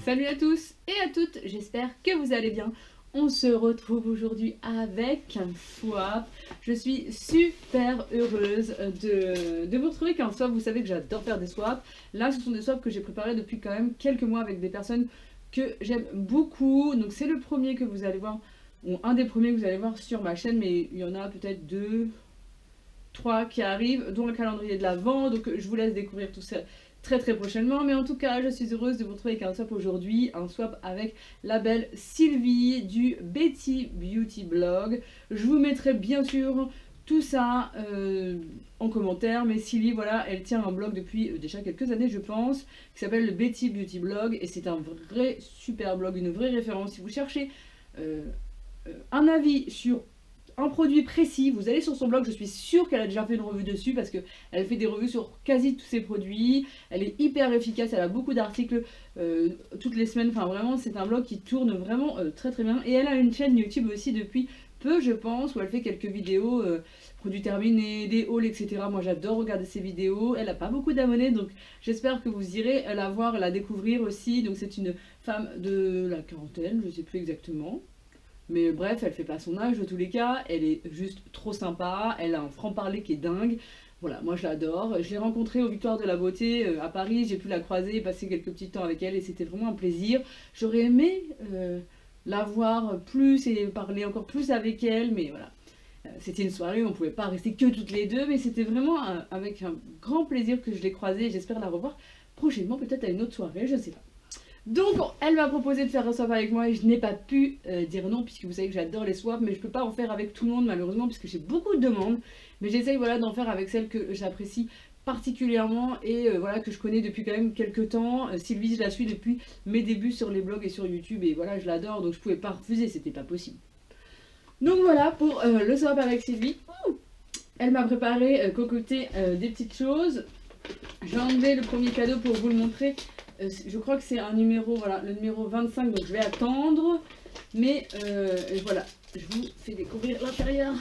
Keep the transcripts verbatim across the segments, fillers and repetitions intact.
Salut à tous et à toutes, j'espère que vous allez bien. On se retrouve aujourd'hui avec un swap. Je suis super heureuse de, de vous retrouver qu'un swap. Vous savez que j'adore faire des swaps. Là, ce sont des swaps que j'ai préparés depuis quand même quelques mois avec des personnes que j'aime beaucoup. Donc c'est le premier que vous allez voir, ou un des premiers que vous allez voir sur ma chaîne, mais il y en a peut-être deux, trois qui arrivent, dont le calendrier de l'Avent. Donc je vous laisse découvrir tout ça très très prochainement, mais en tout cas je suis heureuse de vous retrouver avec un swap aujourd'hui, un swap avec la belle Sylvie du Betty Beauty Blog. Je vous mettrai bien sûr tout ça euh, en commentaire, mais Sylvie, voilà, elle tient un blog depuis déjà quelques années je pense, qui s'appelle le Betty Beauty Blog, et c'est un vrai super blog, une vraie référence. Si vous cherchez euh, euh, un avis sur un produit précis, vous allez sur son blog, je suis sûre qu'elle a déjà fait une revue dessus parce qu'elle fait des revues sur quasi tous ses produits, elle est hyper efficace, elle a beaucoup d'articles euh, toutes les semaines, enfin vraiment c'est un blog qui tourne vraiment euh, très très bien, et elle a une chaîne YouTube aussi depuis peu je pense, où elle fait quelques vidéos, euh, produits terminés, des hauls, et cetera. Moi j'adore regarder ses vidéos, elle n'a pas beaucoup d'abonnés, donc j'espère que vous irez la voir, la découvrir aussi. Donc c'est une femme de la quarantaine, je sais plus exactement. Mais bref, elle fait pas son âge de tous les cas, elle est juste trop sympa, elle a un franc-parler qui est dingue. Voilà, moi je l'adore. Je l'ai rencontrée aux Victoires de la Beauté euh, à Paris, j'ai pu la croiser, passer quelques petits temps avec elle et c'était vraiment un plaisir. J'aurais aimé euh, la voir plus et parler encore plus avec elle, mais voilà. Euh, c'était une soirée où on pouvait pas rester que toutes les deux, mais c'était vraiment un, avec un grand plaisir que je l'ai croisée et j'espère la revoir prochainement, peut-être à une autre soirée, je sais pas. Donc elle m'a proposé de faire un swap avec moi et je n'ai pas pu euh, dire non, puisque vous savez que j'adore les swaps, mais je peux pas en faire avec tout le monde malheureusement puisque j'ai beaucoup de demandes, mais j'essaye voilà d'en faire avec celles que j'apprécie particulièrement et euh, voilà que je connais depuis quand même quelques temps. euh, Sylvie, je la suis depuis mes débuts sur les blogs et sur YouTube et voilà, je l'adore, donc je pouvais pas refuser, c'était pas possible. Donc voilà pour euh, le swap avec Sylvie. Ouh, elle m'a préparé, euh, concocté euh, des petites choses. J'ai enlevé le premier cadeau pour vous le montrer. Euh, je crois que c'est un numéro, voilà, le numéro vingt-cinq, donc je vais attendre. Mais euh, voilà, je vous fais découvrir l'intérieur.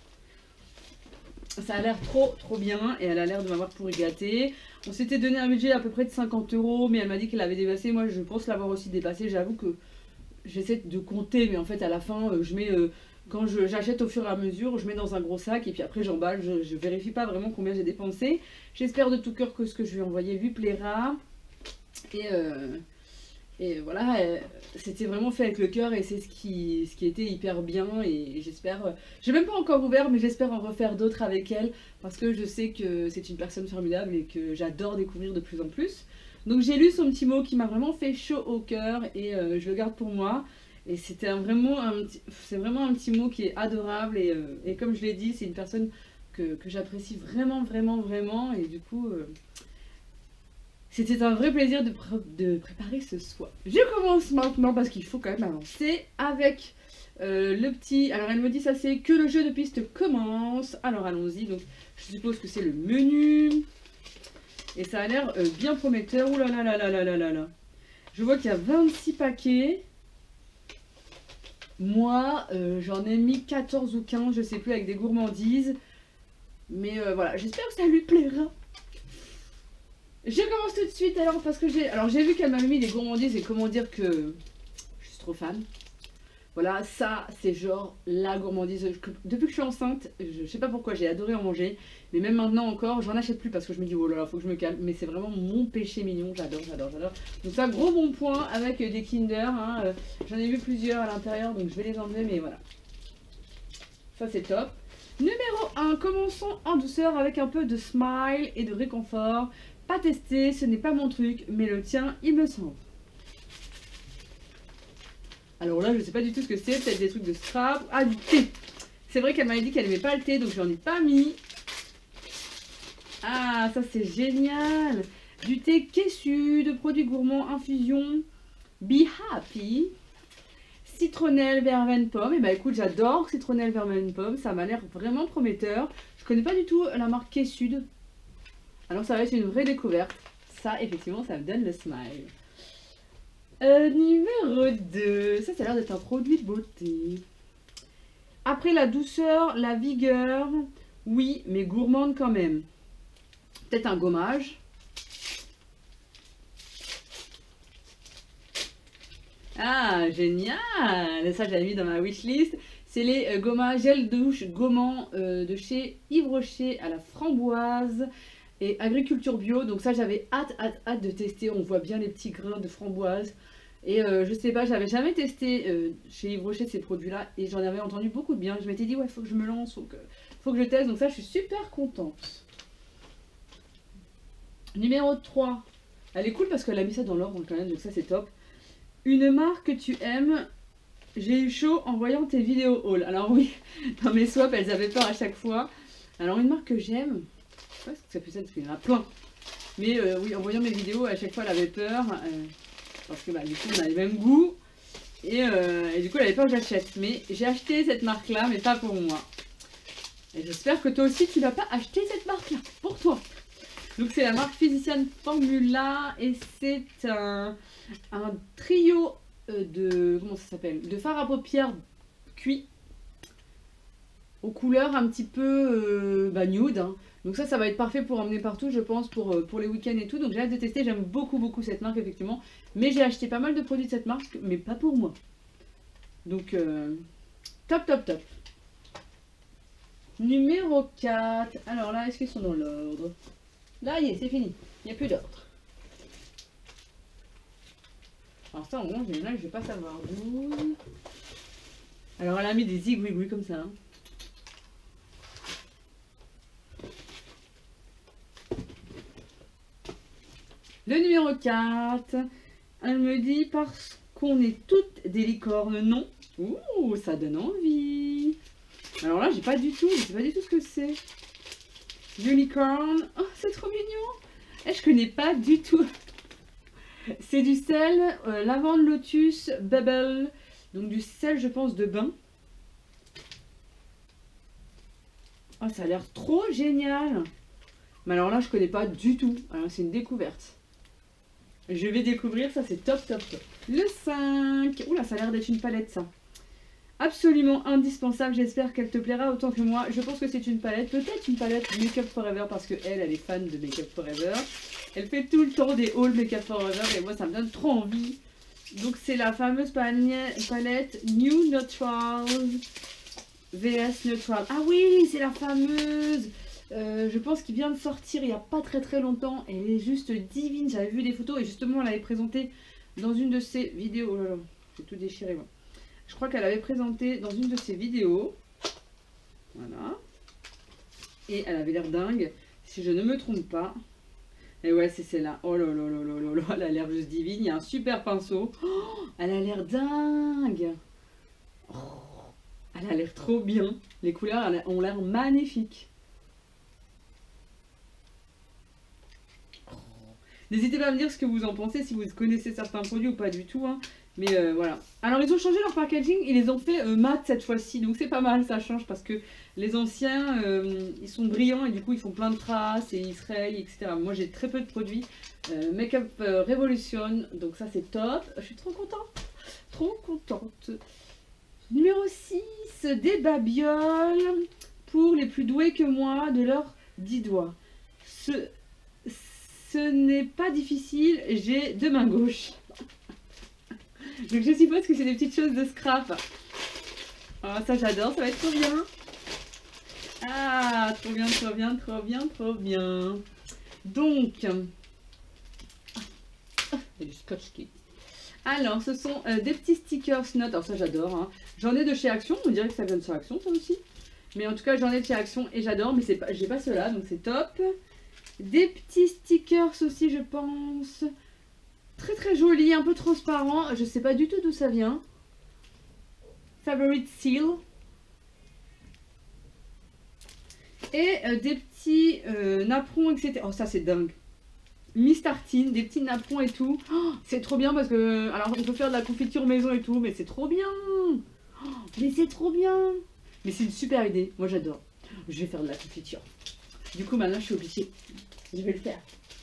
Ça a l'air trop trop bien et elle a l'air de m'avoir pourri gâté. On s'était donné un budget à peu près de cinquante euros, mais elle m'a dit qu'elle avait dépassé. Moi je pense l'avoir aussi dépassé. J'avoue que j'essaie de compter, mais en fait à la fin euh, je mets... Euh, quand j'achète au fur et à mesure, je mets dans un gros sac et puis après j'emballe, je, je vérifie pas vraiment combien j'ai dépensé. J'espère de tout cœur que ce que je lui ai envoyé lui plaira. Et, euh, et voilà, euh, c'était vraiment fait avec le cœur et c'est ce qui, ce qui était hyper bien. Et j'espère, euh, j'ai même pas encore ouvert, mais j'espère en refaire d'autres avec elle parce que je sais que c'est une personne formidable et que j'adore découvrir de plus en plus. Donc j'ai lu son petit mot qui m'a vraiment fait chaud au cœur et euh, je le garde pour moi. Et c'était vraiment un petit, c'est vraiment un petit mot qui est adorable et, euh, et comme je l'ai dit, c'est une personne que, que j'apprécie vraiment, vraiment, vraiment. Et du coup, euh, c'était un vrai plaisir de, pr de préparer ce swap. Je commence maintenant parce qu'il faut quand même avancer avec euh, le petit... Alors elle me dit ça c'est que le jeu de piste commence. Alors allons-y, donc je suppose que c'est le menu. Et ça a l'air euh, bien prometteur. Ouh là là là là là là là là. Je vois qu'il y a vingt-six paquets. Moi, euh, j'en ai mis quatorze ou quinze, je sais plus, avec des gourmandises. Mais euh, voilà, j'espère que ça lui plaira. Je commence tout de suite alors parce que j'ai... Alors j'ai vu qu'elle m'a mis des gourmandises et comment dire que je suis trop fan. Voilà, ça c'est genre la gourmandise. Depuis que je suis enceinte, je sais pas pourquoi, j'ai adoré en manger. Mais même maintenant encore, j'en achète plus parce que je me dis oh là là, faut que je me calme. Mais c'est vraiment mon péché mignon, j'adore, j'adore, j'adore. Donc ça, gros bon point avec des Kinder. Hein. Euh, J'en ai vu plusieurs à l'intérieur, donc je vais les enlever, mais voilà. Ça c'est top. Numéro un, commençons en douceur avec un peu de smile et de réconfort. Pas testé, ce n'est pas mon truc, mais le tien, il me semble. Alors là, je sais pas du tout ce que c'est, peut-être des trucs de scrap. Ah, du thé. C'est vrai qu'elle m'avait dit qu'elle aimait pas le thé, donc j'en ai pas mis. Ah, ça c'est génial. Du thé Kessu, de produits gourmands, infusion. Be Happy. Citronnelle, verveine, pomme. Et bah écoute, j'adore citronnelle, verveine, pomme. Ça m'a l'air vraiment prometteur. Je connais pas du tout la marque Kessu. Alors ça va être une vraie découverte. Ça, effectivement, ça me donne le smile. Euh, numéro deux. Ça, ça a l'air d'être un produit de beauté. Après la douceur, la vigueur. Oui, mais gourmande quand même. Peut-être un gommage. Ah, génial! Ça, j'avais mis dans ma wishlist. C'est les euh, gommas gel douche gommant euh, de chez Yves Rocher à la framboise et agriculture bio. Donc ça, j'avais hâte, hâte, hâte de tester. On voit bien les petits grains de framboise. Et euh, je sais pas, j'avais jamais testé euh, chez Yves Rocher ces produits-là et j'en avais entendu beaucoup de bien. Je m'étais dit, ouais, faut que je me lance, faut que, faut que je teste. Donc ça, je suis super contente. Numéro trois. Elle est cool parce qu'elle a mis ça dans l'ordre quand même, donc ça, c'est top. Une marque que tu aimes. J'ai eu chaud en voyant tes vidéos haul. Alors oui, dans mes swaps, elles avaient peur à chaque fois. Alors une marque que j'aime, je sais pas ce que ça fait ça parce qu'il y en a plein. Mais euh, oui, en voyant mes vidéos, à chaque fois, elle avait peur. Euh, parce que bah, du coup, on a les mêmes goûts. Et, euh, et du coup, elle avait peur que j'achète. Mais j'ai acheté cette marque-là, mais pas pour moi. Et j'espère que toi aussi, tu n'as pas acheté cette marque-là pour toi. Donc c'est la marque Physician Formula. Et c'est un, un trio de, comment ça s'appelle, de fard à paupières cuit aux couleurs un petit peu euh, bah, nude, hein. Donc ça ça va être parfait pour emmener partout, je pense, pour, euh, pour les week-ends et tout. Donc j'ai hâte de tester, j'aime beaucoup beaucoup cette marque effectivement, mais j'ai acheté pas mal de produits de cette marque, mais pas pour moi. Donc euh, top top top. Numéro quatre. Alors là, est-ce qu'ils sont dans l'ordre? Là, y est, c'est fini, il n'y a plus d'ordre. Alors ça, en gros, là, je vais pas savoir d'où. Alors elle a mis des zigouigouis comme ça. Hein. Le numéro quatre. Elle me dit parce qu'on est toutes des licornes, non? Ouh, ça donne envie. Alors là, j'ai pas du tout, je sais pas du tout ce que c'est. Unicorn. Oh, c'est trop mignon. Eh, je connais pas du tout. C'est du sel, euh, lavande, lotus, bubble. Donc du sel, je pense, de bain. Oh, ça a l'air trop génial. Mais alors là, je connais pas du tout. Alors, c'est une découverte. Je vais découvrir, ça c'est top, top, top. Le cinq. Oula, ça a l'air d'être une palette, ça. Absolument indispensable. J'espère qu'elle te plaira autant que moi. Je pense que c'est une palette. Peut-être une palette Make Up For parce qu'elle, elle est fan de Make Up For Elle fait tout le temps des hauls Make Up For et moi, ça me donne trop envie. Donc, c'est la fameuse palette New Neutrals V S Neutral. Ah oui, c'est la fameuse. Euh, je pense qu'il vient de sortir il n'y a pas très très longtemps. Elle est juste divine. J'avais vu des photos et justement, elle avait présenté dans une de ses vidéos. Oh là là, j'ai tout déchiré, moi. Je crois qu'elle avait présenté dans une de ses vidéos. Voilà. Et elle avait l'air dingue. Si je ne me trompe pas. Et ouais, c'est celle-là. Oh là là là là là là. Elle a l'air juste divine. Il y a un super pinceau. Oh, elle a l'air dingue. Oh, elle a l'air trop bien. Les couleurs ont l'air magnifiques. Oh. N'hésitez pas à me dire ce que vous en pensez. Si vous connaissez certains produits ou pas du tout. Hein. Mais euh, voilà. Alors ils ont changé leur packaging, ils les ont fait euh, mat cette fois-ci. Donc c'est pas mal, ça change parce que les anciens, euh, ils sont brillants et du coup ils font plein de traces et ils se rayent, et cetera. Moi j'ai très peu de produits. Euh, Make Up Revolution, donc ça c'est top. Je suis trop contente. Trop contente. Numéro six, des babioles pour les plus doués que moi de leurs dix doigts. Ce, ce n'est pas difficile, j'ai deux mains gauches. Donc je suppose que c'est des petites choses de scrap. Oh, ça j'adore, ça va être trop bien. Ah, trop bien, trop bien, trop bien, trop bien. Donc, ah, il y a du scotch qui. Alors, ce sont euh, des petits stickers notes. Alors ça j'adore. Hein. J'en ai de chez Action, on dirait que ça vient de chez Action ça aussi. Mais en tout cas j'en ai de chez Action et j'adore, mais c'est pas, j'ai pas ceux-là, donc c'est top. Des petits stickers aussi je pense. Très très joli, un peu transparent. Je sais pas du tout d'où ça vient. Favorite Seal. Et euh, des petits euh, napperons, et cetera. Oh, ça c'est dingue. Miss Tartine, des petits napperons et tout. Oh, c'est trop bien parce que... Alors, on peut faire de la confiture maison et tout, mais c'est trop bien. Oh, mais c'est trop bien. Mais c'est une super idée. Moi, j'adore. Je vais faire de la confiture. Du coup, maintenant, je suis obligée. Je vais le faire.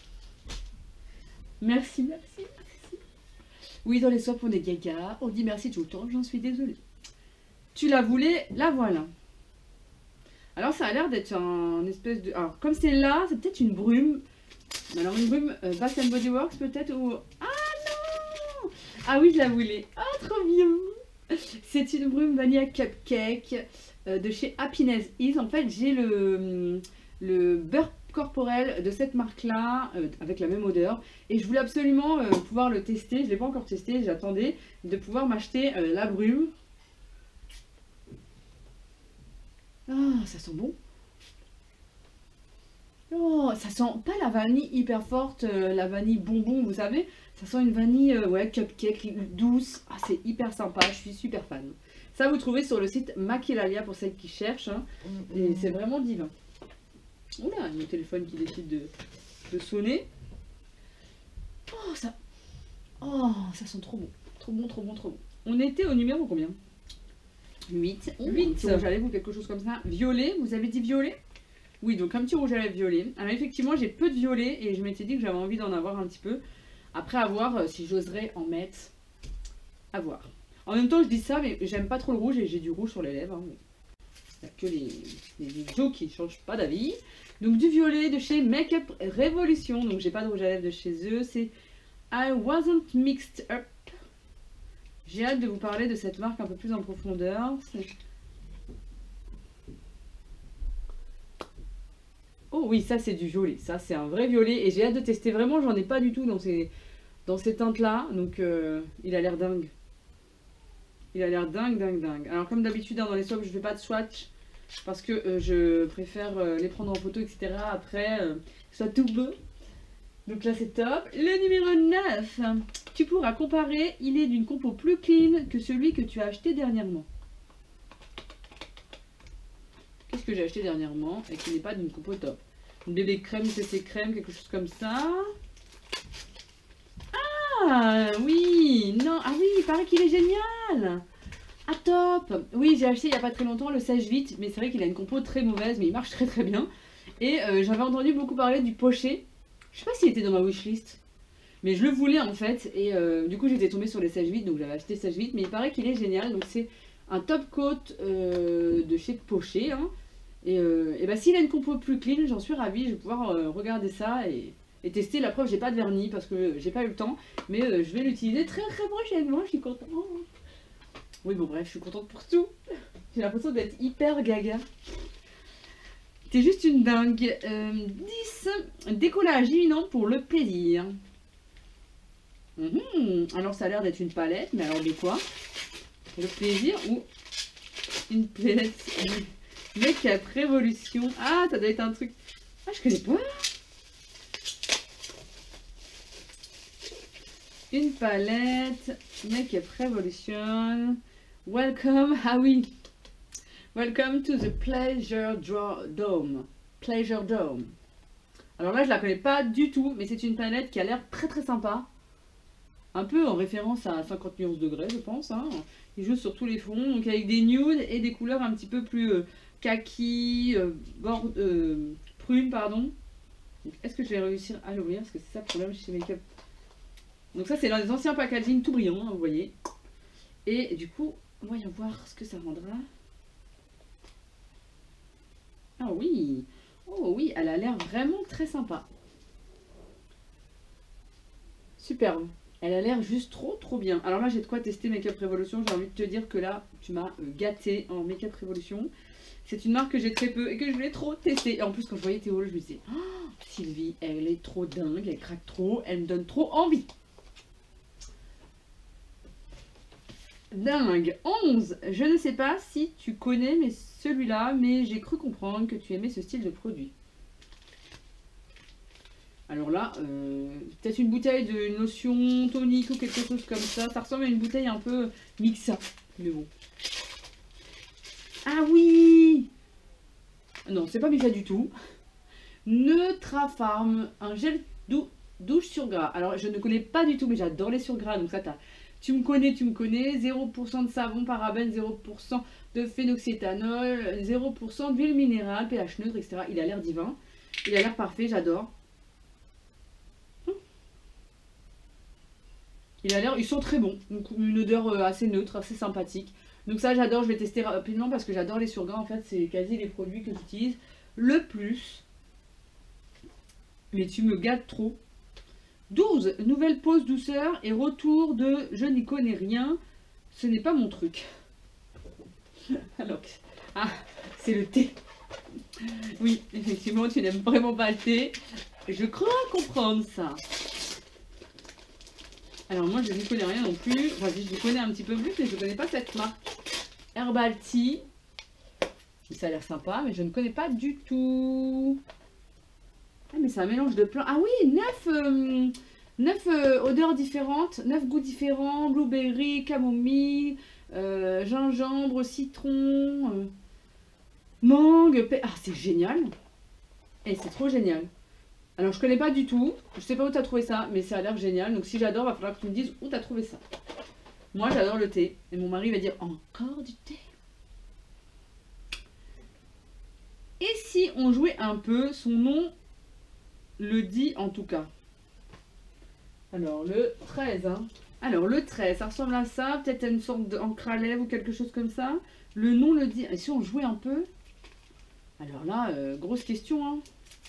Merci, merci, merci. Oui, dans les swaps, on est gaga. On dit merci tout le temps. J'en suis désolée. Tu la voulais, la voilà. Alors, ça a l'air d'être un espèce de... Alors, comme c'est là, c'est peut-être une brume. Alors, une brume euh, Bath and Body Works, peut-être, ou... Ah non! Ah oui, je la voulais. Ah, trop bien. C'est une brume vanilla cupcake euh, de chez Happiness Is. En fait, j'ai le, le beurre corporel de cette marque-là, euh, avec la même odeur. Et je voulais absolument euh, pouvoir le tester. Je ne l'ai pas encore testé, j'attendais de pouvoir m'acheter euh, la brume. Ah, ça sent bon. Oh, ça sent pas la vanille hyper forte, euh, la vanille bonbon, vous savez. Ça sent une vanille, euh, ouais, cupcake, douce. Ah, c'est hyper sympa, je suis super fan. Ça, vous trouvez sur le site Maquilalia pour celles qui cherchent. Hein, et c'est vraiment divin. Oula, mon téléphone qui décide de, de sonner. Oh, ça... Oh, ça sent trop bon. Trop bon, trop bon, trop bon. On était au numéro combien? huit. huit. Rouge à lèvres ou quelque chose comme ça. Violet, vous avez dit violet? Oui, donc un petit rouge à lèvres violet. Alors effectivement, j'ai peu de violet et je m'étais dit que j'avais envie d'en avoir un petit peu. Après, à voir euh, si j'oserais en mettre. À voir. En même temps, je dis ça, mais j'aime pas trop le rouge et j'ai du rouge sur les lèvres. Hein. Il n'y a que les, les idiots qui ne changent pas d'avis. Donc du violet de chez Makeup Revolution. Donc j'ai pas de rouge à lèvres de chez eux. C'est I Wasn't Mixed Up. J'ai hâte de vous parler de cette marque un peu plus en profondeur. Oh oui, ça c'est du violet. Ça c'est un vrai violet. Et j'ai hâte de tester. Vraiment, j'en ai pas du tout dans ces, dans ces teintes-là. Donc euh, il a l'air dingue. Il a l'air dingue, dingue, dingue. Alors comme d'habitude, hein, dans les swaps, je fais pas de swatch. Parce que euh, je préfère euh, les prendre en photo, et cetera. Après, euh, que ce soit tout beau. Donc là c'est top. Le numéro neuf. Tu pourras comparer. Il est d'une compo plus clean que celui que tu as acheté dernièrement. Qu'est-ce que j'ai acheté dernièrement et qui n'est pas d'une compo top? Une bébé crème, C C crème, quelque chose comme ça. Ah oui, non, ah oui, il paraît qu'il est génial. Ah top. Oui, j'ai acheté il n'y a pas très longtemps le Sèche Vite, mais c'est vrai qu'il a une compo très mauvaise, mais il marche très très bien. Et euh, j'avais entendu beaucoup parler du Pochet. Je sais pas s'il était dans ma wishlist, mais je le voulais en fait. Et euh, du coup j'étais tombée sur les Sèche Vite, donc j'avais acheté Sèche Vite, mais il paraît qu'il est génial. Donc c'est un top coat euh, de chez Pochet. Hein. Et, euh, et bah s'il a une compo plus clean, j'en suis ravie. Je vais pouvoir euh, regarder ça et, et tester. La preuve, j'ai pas de vernis parce que j'ai pas eu le temps, mais euh, je vais l'utiliser très très prochainement. Je suis contente. Oui, bon, bref, je suis contente pour tout. J'ai l'impression d'être hyper gaga. T'es juste une dingue. Euh, dix. Décollage imminent pour le plaisir. Mmh. Alors, ça a l'air d'être une palette, mais alors de quoi? Le plaisir ou une palette Make-up Révolution. Ah, ça doit être un truc. Ah, je connais pas. Une palette Make-up Revolution. Welcome. Ah oui. Welcome to the Pleasure Dome. Pleasure Dome. Alors là, je la connais pas du tout, mais c'est une palette qui a l'air très très sympa. Un peu en référence à cinquante nuances degrés, je pense. Hein. Il joue sur tous les fonds, donc avec des nudes et des couleurs un petit peu plus euh, kaki, euh, bord, euh, prune, pardon. Est-ce que je vais réussir à l'ouvrir? Parce que c'est ça le problème chez Make-up. Donc ça, c'est dans les anciens packaging tout brillants, hein, vous voyez. Et du coup, voyons voir ce que ça rendra. Ah oui, oh oui, elle a l'air vraiment très sympa. Superbe. Elle a l'air juste trop trop bien. Alors là, j'ai de quoi tester Make-up Revolution. J'ai envie de te dire que là, tu m'as gâté en Make-up Revolution. C'est une marque que j'ai très peu et que je voulais trop tester. Et en plus, quand je voyais Théo, je me disais, oh, Sylvie, elle est trop dingue, elle craque trop, elle me donne trop envie. Dingue. onze. Je ne sais pas si tu connais mais celui-là, mais j'ai cru comprendre que tu aimais ce style de produit. Alors là, euh, peut-être une bouteille de lotion tonique ou quelque chose comme ça. Ça ressemble à une bouteille un peu mixa. Mais bon. Ah oui! Non, c'est pas mixa du tout. Neutrafarm, un gel dou douche sur gras. Alors, je ne connais pas du tout, mais j'adore les sur gras. Donc ça, t'as... Tu me connais, tu me connais. zéro pour cent de savon, parabène, zéro pour cent de phénoxyéthanol, zéro pour cent d'huile minérale, pH neutre, et cetera. Il a l'air divin. Il a l'air parfait, j'adore. Il a l'air, ils sont très bons. Donc, une odeur assez neutre, assez sympathique. Donc ça, j'adore. Je vais tester rapidement parce que j'adore les surgras. En fait, c'est quasi les produits que j'utilise le plus. Mais tu me gâtes trop. douze. Nouvelle pause douceur et retour de je n'y connais rien. Ce n'est pas mon truc. Alors, ah, c'est le thé. Oui, effectivement, tu n'aimes vraiment pas le thé. Je crois comprendre ça. Alors moi, je n'y connais rien non plus. Enfin, je connais un petit peu plus, mais je ne connais pas cette marque. Herbal Tea. Ça a l'air sympa, mais je ne connais pas du tout. Ah, mais c'est un mélange de plein. Ah oui, neuf, euh, neuf euh, odeurs différentes, neuf goûts différents. Blueberry, camomille, euh, gingembre, citron, euh, mangue. Ah, c'est génial. Et c'est trop génial. Alors, je connais pas du tout. Je sais pas où tu as trouvé ça, mais ça a l'air génial. Donc, si j'adore, va falloir que tu me dises où tu as trouvé ça. Moi, j'adore le thé. Et mon mari va dire encore du thé. Et si on jouait un peu, son nom le dit en tout cas. Alors, le treize. Hein. Alors, le treize, ça ressemble à ça. Peut-être à une sorte d'encre à lèvres ou quelque chose comme ça. Le nom le dit. Et si on jouait un peu? Alors là, euh, grosse question. Hein.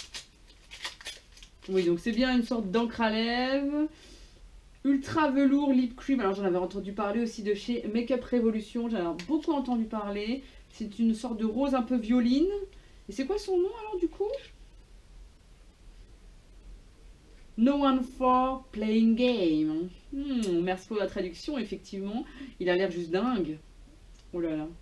Oui, donc c'est bien une sorte d'encre à lèvres. Ultra velours lip cream. Alors, j'en avais entendu parler aussi de chez Makeup Revolution. J'en ai beaucoup entendu parler. C'est une sorte de rose un peu violine. Et c'est quoi son nom alors du coup? No one for playing game. Hmm, merci pour la traduction, effectivement. Il a l'air juste dingue. Oh là là.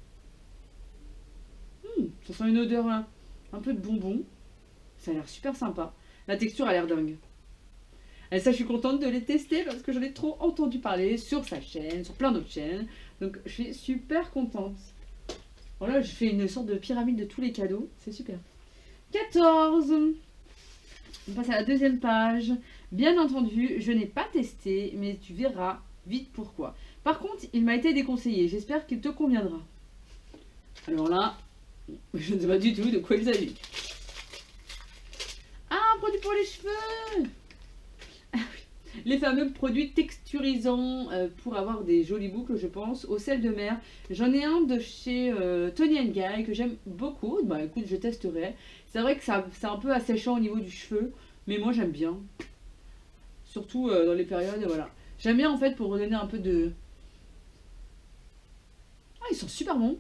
Hmm, ça sent une odeur un, un peu de bonbon. Ça a l'air super sympa. La texture a l'air dingue. Et ça, je suis contente de les tester parce que j'en ai trop entendu parler sur sa chaîne, sur plein d'autres chaînes. Donc, je suis super contente. Voilà, je fais une sorte de pyramide de tous les cadeaux. C'est super. quatorze. On passe à la deuxième page. Bien entendu, je n'ai pas testé, mais tu verras vite pourquoi. Par contre, il m'a été déconseillé. J'espère qu'il te conviendra. Alors là, je ne sais pas du tout de quoi il s'agit. Ah, un produit pour les cheveux. Ah oui. Les fameux produits texturisants euh, pour avoir des jolies boucles, je pense, au sel de mer. J'en ai un de chez euh, Toni and Guy que j'aime beaucoup. Bah écoute, je testerai. C'est vrai que ça, c'est un peu asséchant au niveau du cheveu, mais moi j'aime bien. Surtout euh, dans les périodes, voilà. J'aime bien en fait pour redonner un peu de... Ah, ils sont super bons.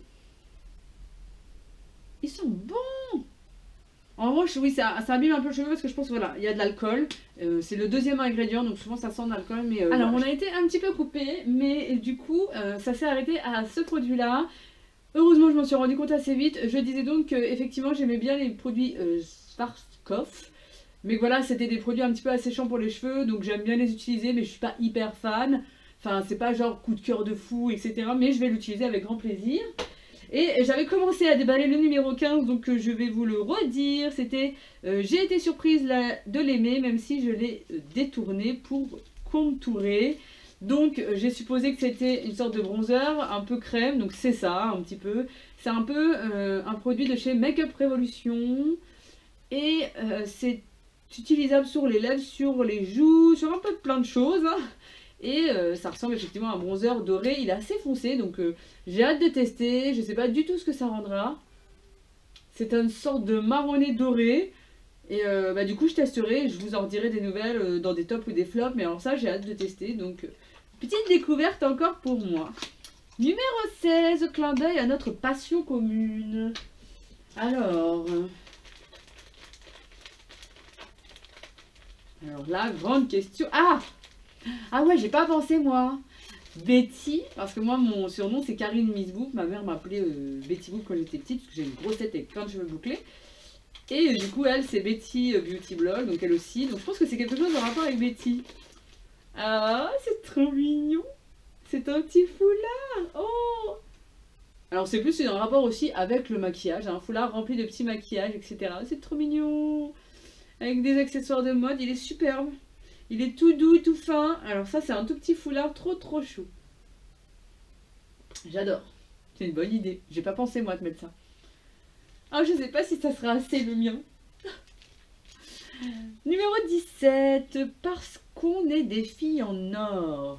Ils sont bons. En revanche, oui, ça, ça abîme un peu le cheveu parce que je pense, voilà, il y a de l'alcool. Euh, c'est le deuxième ingrédient, donc souvent ça sent de l'alcool. Mais euh, alors, voilà. On a été un petit peu coupé, mais du coup, euh, ça s'est arrêté à ce produit-là. Heureusement, je m'en suis rendu compte assez vite. Je disais donc qu'effectivement, j'aimais bien les produits euh, Schwarzkopf. Mais voilà, c'était des produits un petit peu asséchants pour les cheveux, donc j'aime bien les utiliser, mais je suis pas hyper fan. Enfin, c'est pas genre coup de cœur de fou, et cetera. Mais je vais l'utiliser avec grand plaisir. Et j'avais commencé à déballer le numéro quinze, donc euh, je vais vous le redire. C'était euh, j'ai été surprise là, de l'aimer, même si je l'ai euh, détourné pour contourer. Donc euh, j'ai supposé que c'était une sorte de bronzer, un peu crème, donc c'est ça, un petit peu. C'est un peu euh, un produit de chez Makeup Revolution. Et euh, c'est utilisable sur les lèvres, sur les joues, sur un peu plein de choses. Hein. Et euh, ça ressemble effectivement à un bronzer doré. Il est assez foncé, donc euh, j'ai hâte de tester. Je ne sais pas du tout ce que ça rendra. C'est une sorte de marronné doré. Et euh, bah, du coup, je testerai. Je vous en dirai des nouvelles euh, dans des tops ou des flops. Mais alors ça, j'ai hâte de tester. Donc, euh, petite découverte encore pour moi. Numéro seize, clin d'œil à notre passion commune. Alors... Alors là, grande question. Ah Ah ouais, j'ai pas pensé moi. Betty, parce que moi mon surnom c'est Karine Miss Boop. Ma mère m'appelait euh, Betty Boop quand j'étais petite, parce que j'ai une grosse tête avec plein de cheveux bouclés. Et euh, du coup elle c'est Betty euh, Beauty Blog, donc elle aussi. Donc je pense que c'est quelque chose en rapport avec Betty. Ah, c'est trop mignon. C'est un petit foulard. Oh. Alors c'est plus c'est un rapport aussi avec le maquillage, un foulard rempli de petits maquillages, et cetera. C'est trop mignon. Avec des accessoires de mode, il est superbe. Il est tout doux, tout fin. Alors ça, c'est un tout petit foulard trop trop chou. J'adore. C'est une bonne idée. J'ai pas pensé moi de mettre ça. Ah, je sais pas si ça sera assez le mien. Numéro dix-sept. Parce qu'on est des filles en or.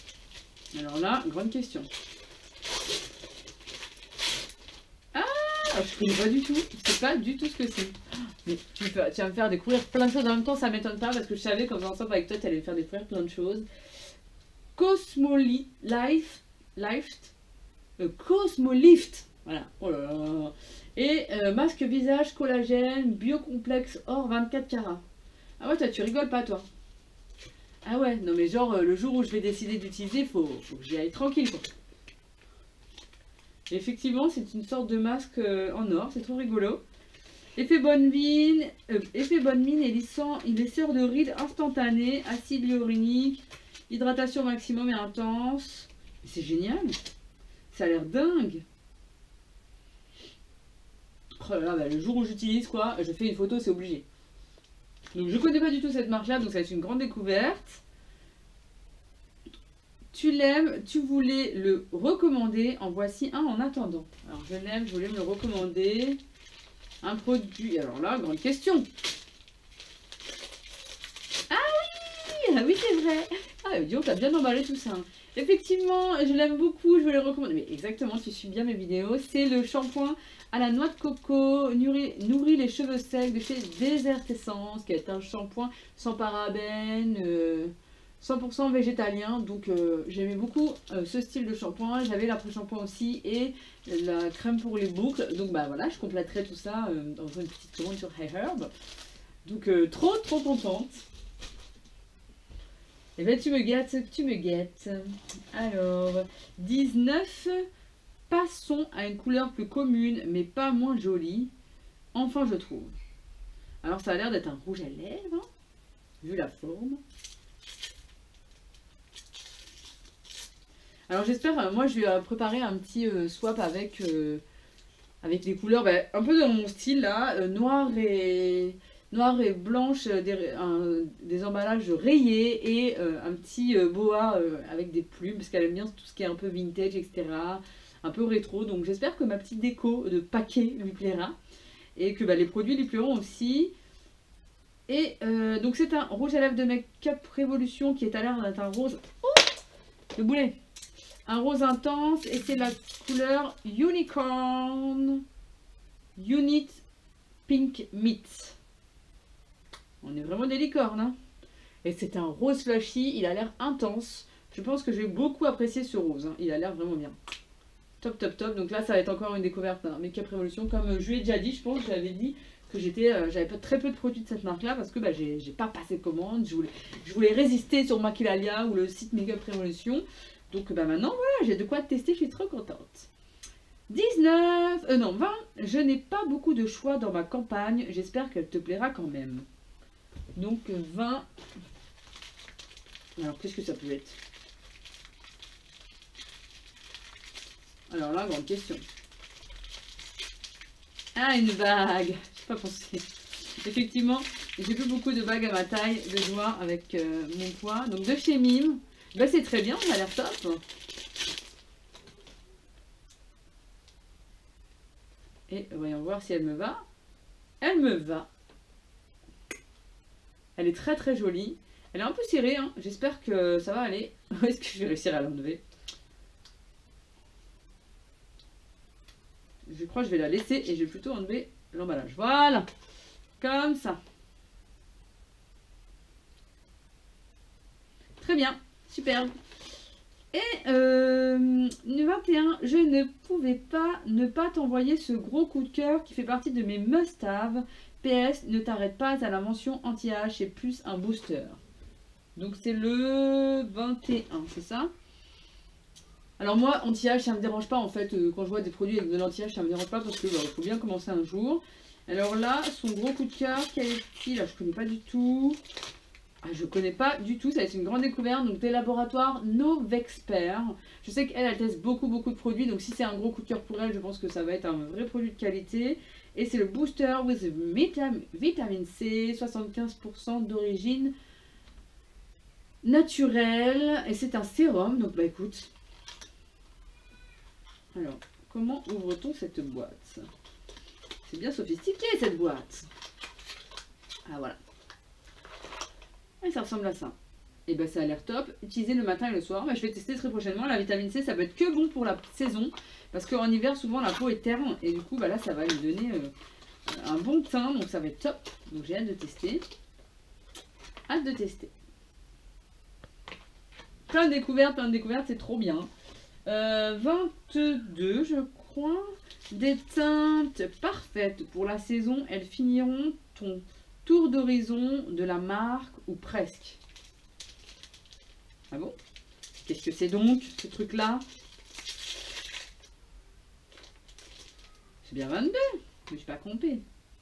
Alors là, grande question. Ah, Ah, je connais pas du tout. Je sais pas du tout ce que c'est. Mais tu, peux, tu vas me faire découvrir plein de choses. En même temps, ça m'étonne pas parce que je savais qu'en faisant ensemble avec toi, tu allais me faire découvrir plein de choses. Cosmolift. Life. Life. Euh, Cosmolift. Voilà. Oh là là. Et euh, masque visage collagène biocomplexe or vingt-quatre carats. Ah ouais, toi, tu rigoles pas, toi. Ah ouais, non mais genre, euh, le jour où je vais décider d'utiliser, faut, faut que j'y aille tranquille, quoi. Effectivement, c'est une sorte de masque euh, en or, c'est trop rigolo. Effet bonne mine, euh, effet bonne mine et lissant, lisseur de rides instantané, acide hyaluronique, hydratation maximum et intense. C'est génial, ça a l'air dingue. Oh là là, bah, le jour où j'utilise quoi, je fais une photo, c'est obligé. Donc je connais pas du tout cette marque là, donc ça va être une grande découverte. Tu l'aimes, tu voulais le recommander, en voici un en attendant. Alors je l'aime, je voulais me le recommander. Un produit, alors là, grande question. Ah oui, ah oui c'est vrai. Ah dis donc, t'as bien emballé tout ça. Hein. Effectivement, je l'aime beaucoup, je veux le recommander. Mais exactement, tu suis bien mes vidéos. C'est le shampoing à la noix de coco, nourrit, nourrit les cheveux secs de chez Desert Essence, qui est un shampoing sans parabènes, euh, cent pour cent végétalien. Donc euh, j'aimais beaucoup euh, ce style de shampoing. J'avais l'après-shampoing aussi et la crème pour les boucles. Donc bah voilà, je compléterai tout ça euh, dans une petite commande sur HeyHerb. Donc euh, trop trop contente. Et ben tu me gâtes, tu me gâtes. Alors, dix-neuf. Passons à une couleur plus commune, mais pas moins jolie. Enfin, je trouve. Alors, ça a l'air d'être un rouge à lèvres, hein, vu la forme. Alors, j'espère, euh, moi, je vais euh, préparer un petit euh, swap avec, euh, avec les couleurs, bah, un peu dans mon style, là, euh, noir et... noir et blanche, euh, des, un, des emballages rayés et euh, un petit euh, boa euh, avec des plumes, parce qu'elle aime bien tout ce qui est un peu vintage, et cetera. Un peu rétro, donc j'espère que ma petite déco de paquet lui plaira et que bah, les produits lui plairont aussi. Et euh, donc c'est un rouge à lèvres de Make-up Révolution qui est à l'air d'être un rose, oh, le boulet, un rose intense et c'est la couleur Unicorn Unit Pink Meat. On est vraiment des licornes, hein. Et c'est un rose flashy, il a l'air intense. Je pense que j'ai beaucoup apprécié ce rose, hein. Il a l'air vraiment bien. Top, top, top. Donc là, ça va être encore une découverte hein, Make-up Révolution. Comme je lui ai déjà dit, je pense, j'avais dit que j'étais, euh, j'avais très peu de produits de cette marque-là parce que bah, j'ai pas passé de commande. Je voulais, je voulais résister sur Maquilalia ou le site Make-up Révolution. Donc bah, maintenant, voilà, j'ai de quoi tester. Je suis trop contente. dix-neuf, euh, non, vingt. Je n'ai pas beaucoup de choix dans ma campagne. J'espère qu'elle te plaira quand même. Donc vingt. Alors, qu'est-ce que ça peut être ? Alors là, grande question. Ah, une bague. Je n'ai pas pensé. Effectivement, j'ai plus beaucoup de bagues à ma taille de doigt avec euh, mon poids. Donc de chez Mime. Ben, c'est très bien, ça a l'air top. Et voyons voir si elle me va. Elle me va. Elle est très très jolie. Elle est un peu serrée. Hein. J'espère que ça va aller. Est-ce que je vais réussir à l'enlever ? Je crois que je vais la laisser et je vais plutôt enlever l'emballage. Voilà. Comme ça. Très bien. Superbe. Et euh, vingt et un, je ne pouvais pas ne pas t'envoyer ce gros coup de cœur qui fait partie de mes must-have. P S, ne t'arrête pas à la mention anti-âge, c'est plus un booster. Donc c'est le vingt et un, c'est ça? Alors moi, anti-âge, ça me dérange pas en fait. Euh, quand je vois des produits avec de l'anti-âge, ça me dérange pas parce que il bah, faut bien commencer un jour. Alors là, son gros coup de cœur, quel est-il? Là, je connais pas du tout. Ah, je connais pas du tout, ça va être une grande découverte. Donc des laboratoires Novexpert. Je sais qu'elle, elle teste beaucoup beaucoup de produits. Donc si c'est un gros coup de cœur pour elle, je pense que ça va être un vrai produit de qualité. Et c'est le Booster with vitam Vitamine C, soixante-quinze pour cent d'origine naturelle. Et c'est un sérum, donc bah écoute. Alors, comment ouvre-t-on cette boîte? C'est bien sophistiqué cette boîte. Ah voilà. Et ça ressemble à ça. Et ben ça a l'air top. Utiliser le matin et le soir. Ben, je vais tester très prochainement. La vitamine C, ça peut être que bon pour la saison. Parce qu'en hiver, souvent, la peau est terne. Et du coup, ben là, ça va lui donner euh, un bon teint. Donc ça va être top. Donc j'ai hâte de tester. Hâte de tester. Plein de découvertes, plein de découvertes, c'est trop bien. Euh, vingt-deux, je crois. Des teintes parfaites pour la saison. Elles finiront ton tour d'horizon de la marque ou presque. Ah bon? Qu'est-ce que c'est donc, ce truc-là? C'est bien vingt-deux. Je ne suis pas compté.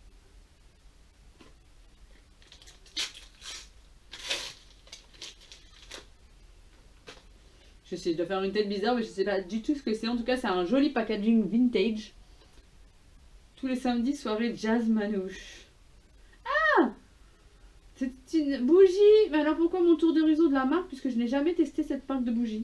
Je sais, je dois faire une tête bizarre, mais je ne sais pas du tout ce que c'est. En tout cas, c'est un joli packaging vintage. Tous les samedis, soirée jazz manouche. Ah! C'est une bougie. Mais alors pourquoi mon tour d'horizon de la marque? Puisque je n'ai jamais testé cette marque de bougie.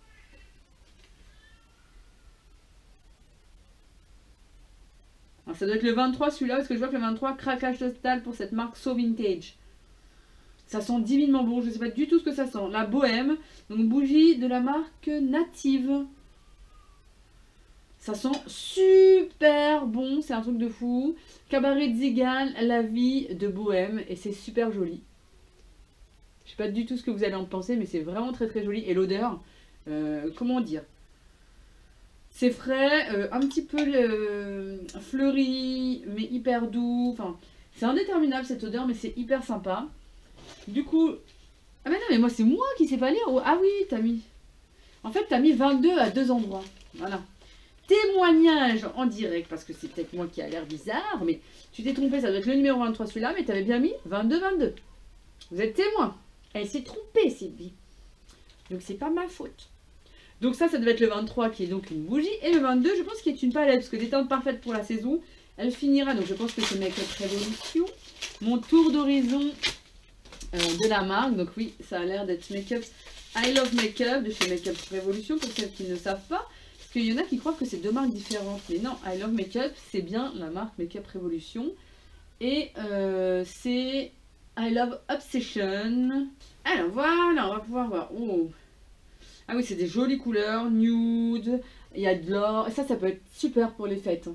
Alors ça doit être le vingt-trois celui-là, parce que je vois que le vingt-trois, craquage total pour cette marque So Vintage. Ça sent divinement bon, je ne sais pas du tout ce que ça sent. La bohème, donc bougie de la marque Native. Ça sent super bon, c'est un truc de fou. Cabaret de Zigan, la vie de bohème, et c'est super joli. Je sais pas du tout ce que vous allez en penser, mais c'est vraiment très très joli. Et l'odeur, euh, comment dire? C'est frais, euh, un petit peu euh, fleuri, mais hyper doux. Enfin, c'est indéterminable cette odeur, mais c'est hyper sympa. Du coup... Ah mais non, mais moi c'est moi qui sais pas lire. Ah oui, t'as mis... En fait, t'as mis vingt-deux à deux endroits. Voilà. Témoignage en direct, parce que c'est peut-être moi qui a l'air bizarre, mais tu t'es trompé, ça doit être le numéro vingt-trois celui-là, mais t'avais bien mis vingt-deux vingt-deux. Vous êtes témoin. Elle s'est trompée, Sylvie. Donc c'est pas ma faute. Donc ça, ça devait être le vingt-trois qui est donc une bougie, et le vingt-deux, je pense qu'il est une palette, parce que des teintes parfaites pour la saison, elle finira, donc je pense que c'est Make Up Revolution. Mon tour d'horizon euh, de la marque, donc oui, ça a l'air d'être Make Up I Love Make Up de chez Make Up Revolution, pour celles qui ne savent pas. Parce qu'il y en a qui croient que c'est deux marques différentes. Mais non, I Love Makeup, c'est bien la marque Make Up Revolution. Et euh, c'est I Love Obsession. Alors voilà, on va pouvoir voir. Oh. Ah oui, c'est des jolies couleurs, nude. Il y a de l'or. Et ça, ça peut être super pour les fêtes.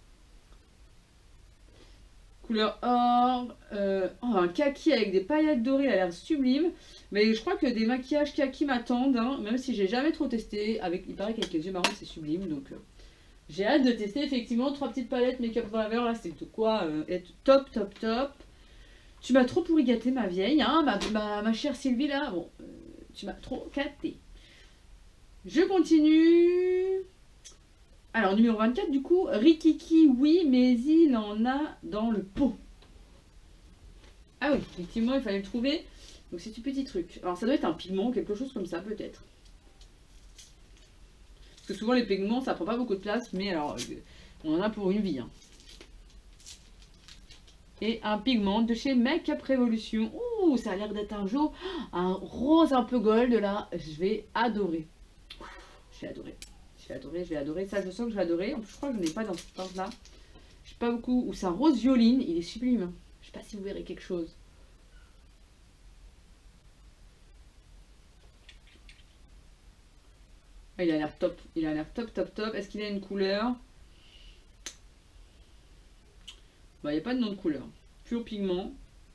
Couleur or. Euh, oh, un kaki avec des paillettes dorées, elle a l'air sublime. Mais je crois que des maquillages kaki m'attendent, hein, même si j'ai jamais trop testé. Avec, il paraît qu'avec les yeux marrons c'est sublime, donc euh, j'ai hâte de tester effectivement. Trois petites palettes Make Up Forever, là c'est de quoi euh, être top, top, top. Tu m'as trop pourri gâté ma vieille, hein, ma, ma, ma chère Sylvie là, bon, euh, tu m'as trop gâté. Je continue. Alors numéro vingt-quatre du coup, Rikiki oui, mais il en a dans le pot. Ah oui, effectivement il fallait le trouver. Donc c'est du petit truc. Alors ça doit être un pigment, quelque chose comme ça peut-être. Parce que souvent les pigments ça prend pas beaucoup de place, mais alors on en a pour une vie. Hein. Et un pigment de chez Make Up Revolution. Ouh, ça a l'air d'être un jaune, un rose un peu gold là. Je vais adorer. Je vais adorer. Je vais adorer, je vais adorer. Ça je sens que je vais adorer. En plus je crois que je n'ai pas dans ce teint là. Je sais pas beaucoup. Ou c'est un rose violine, il est sublime. Je sais pas si vous verrez quelque chose. Il a l'air top, il a l'air top, top, top. Est-ce qu'il a une couleur? Bah, il n'y a pas de nom de couleur. Pur pigment.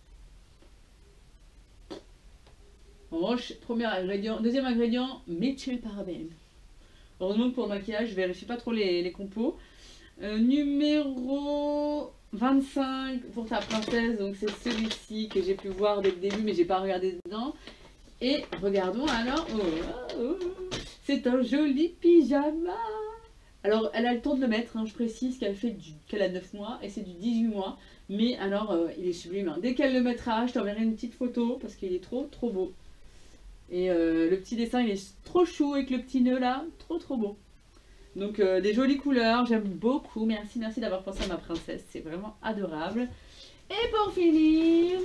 En revanche, premier ingrédient, deuxième ingrédient, méthylparabène. Heureusement que pour le maquillage, je vérifie pas trop les, les compos. Euh, numéro vingt-cinq pour ta princesse, donc c'est celui-ci que j'ai pu voir dès le début, mais j'ai pas regardé dedans. Et regardons alors. Oh, oh, oh. C'est un joli pyjama. Alors, elle a le temps de le mettre, hein, je précise qu'elle fait du, qu'elle a neuf mois et c'est du dix-huit mois. Mais alors, euh, il est sublime. Hein. Dès qu'elle le mettra, je t'enverrai une petite photo parce qu'il est trop, trop beau. Et euh, le petit dessin, il est trop chou avec le petit nœud là. Trop, trop beau. Donc, euh, des jolies couleurs. J'aime beaucoup. Merci, merci d'avoir pensé à ma princesse. C'est vraiment adorable. Et pour finir,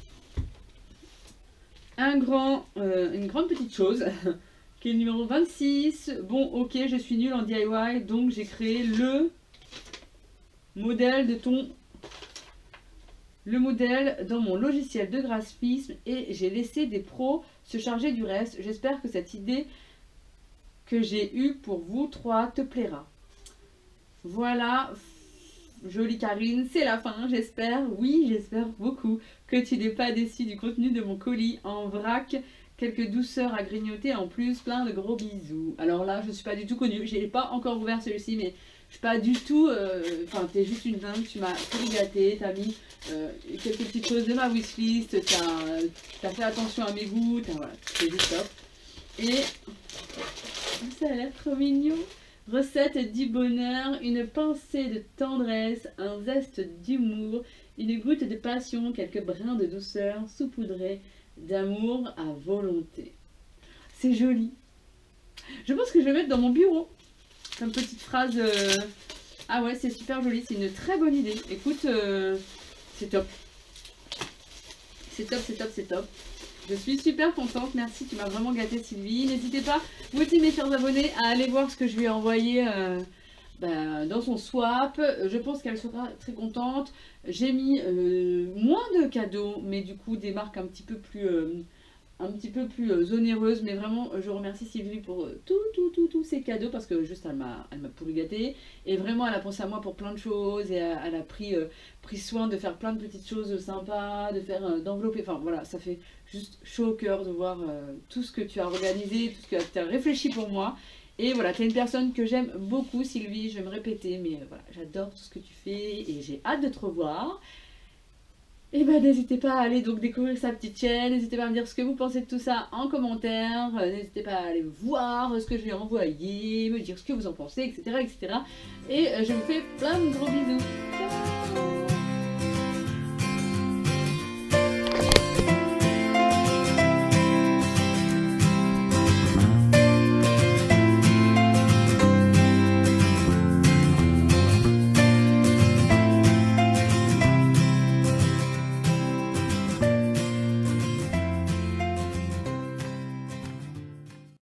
un grand, euh, une grande petite chose. Qui est le numéro vingt-six. Bon, ok, je suis nulle en D I Y, donc j'ai créé le modèle de ton... Le modèle dans mon logiciel de graphisme et j'ai laissé des pros se charger du reste. J'espère que cette idée que j'ai eue pour vous trois te plaira. Voilà, jolie Karine, c'est la fin, j'espère, oui, j'espère beaucoup que tu n'es pas déçu du contenu de mon colis en vrac. Quelques douceurs à grignoter en plus, plein de gros bisous. Alors là, je ne suis pas du tout connue, je n'ai pas encore ouvert celui-ci, mais je suis pas du tout... Enfin, euh, t'es juste une dingue, tu m'as tout gâté, t'as mis euh, quelques petites choses de ma wishlist, t'as as fait attention à mes goûts, voilà, c'est juste top. Et ça a l'air trop mignon. Recette du bonheur, une pincée de tendresse, un zeste d'humour, une goutte de passion, quelques brins de douceur, saupoudrés d'amour à volonté. C'est joli. Je pense que je vais mettre dans mon bureau comme petite phrase. Euh... Ah ouais, c'est super joli, c'est une très bonne idée. Écoute, euh... c'est top. C'est top, c'est top, c'est top. Je suis super contente, merci, tu m'as vraiment gâté Sylvie. N'hésitez pas, vous aussi mes chers abonnés, à aller voir ce que je lui ai envoyé euh, bah, dans son swap. Je pense qu'elle sera très contente. J'ai mis euh, moins de cadeaux, mais du coup des marques un petit peu plus, euh, un petit peu plus euh, onéreuses. Mais vraiment, je remercie Sylvie pour euh, tout, tout, tout, tous ces cadeaux parce que juste elle m'a elle m'a pourri gâté. Et vraiment, elle a pensé à moi pour plein de choses et elle, elle a pris, euh, pris soin de faire plein de petites choses sympas, de faire, euh, d'envelopper. Enfin voilà, ça fait juste chaud au cœur de voir euh, tout ce que tu as organisé, tout ce que tu as réfléchi pour moi. Et voilà, tu es une personne que j'aime beaucoup, Sylvie, je vais me répéter, mais euh, voilà, j'adore tout ce que tu fais et j'ai hâte de te revoir. Et ben n'hésitez pas à aller donc découvrir sa petite chaîne, n'hésitez pas à me dire ce que vous pensez de tout ça en commentaire, euh, n'hésitez pas à aller voir ce que je lui ai envoyé, me dire ce que vous en pensez, et cetera et cetera. Et euh, je vous fais plein de gros bisous. Ciao!